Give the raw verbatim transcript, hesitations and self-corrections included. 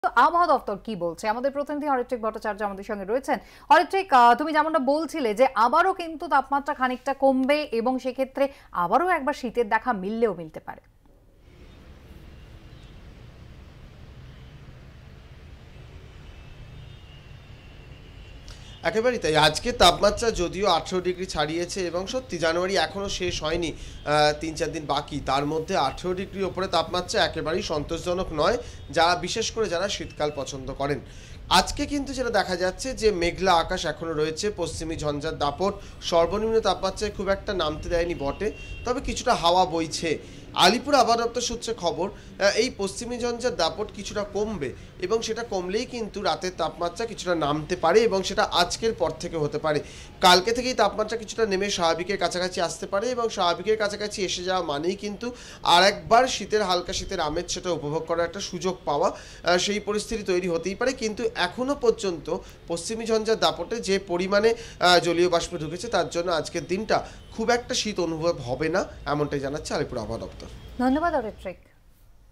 তো আবহাওয়া দপ্তর কি বলছে? আমাদের প্রতিনিধি অরিত্রিক ভট্টাচার্য আমাদের সঙ্গে রয়েছেন। অরিত্রিক, তুমি যেমনটা বলছিলে যে আবারও কিন্তু তাপমাত্রা খানিকটা কমবে এবং সেক্ষেত্রে আবারও একবার শীতের দেখা মিললেও মিলতে পারে। একেবারেই তাই। আজকে তাপমাত্রা যদিও আঠারো ডিগ্রি ছাড়িয়েছে এবং সত্যি জানুয়ারি এখনও শেষ হয়নি, তিন চার দিন বাকি, তার মধ্যে আঠারো ডিগ্রি ওপরে তাপমাত্রা একেবারেই সন্তোষজনক নয়, যারা বিশেষ করে যারা শীতকাল পছন্দ করেন। আজকে কিন্তু যেটা দেখা যাচ্ছে যে মেঘলা আকাশ এখনও রয়েছে, পশ্চিমী ঝঞ্ঝার দাপট, সর্বনিম্ন তাপমাত্রায় খুব একটা নামতে দেয়নি বটে, তবে কিছুটা হাওয়া বইছে। আলিপুর আবহাওয়া দপ্তর সূত্রে খবর, এই পশ্চিমী ঝঞ্ঝার দাপট কিছুটা কমবে এবং সেটা কমলেই কিন্তু রাতের তাপমাত্রা কিছুটা নামতে পারে এবং সেটা আজকের পর থেকে হতে পারে। কালকে থেকেই তাপমাত্রা কিছুটা নেমে স্বাভাবিকের কাছাকাছি আসতে পারে এবং স্বাভাবিকের কাছাকাছি এসে যাওয়া মানেই কিন্তু আর একবার শীতের হালকা শীতের আমেজ সেটা উপভোগ করার একটা সুযোগ পাওয়া, সেই পরিস্থিতি তৈরি হতেই পারে। কিন্তু এখনও পর্যন্ত পশ্চিমী ঝঞ্ঝার দাপটে যে পরিমাণে জলীয় বাষ্প ঢুকেছে তার জন্য আজকের দিনটা খুব একটা শীত অনুভব হবে না, এমনটাই জানাচ্ছে আলিপুর আবহাওয়া দপ্তর। ধন্যবাদ অরিত্রিক।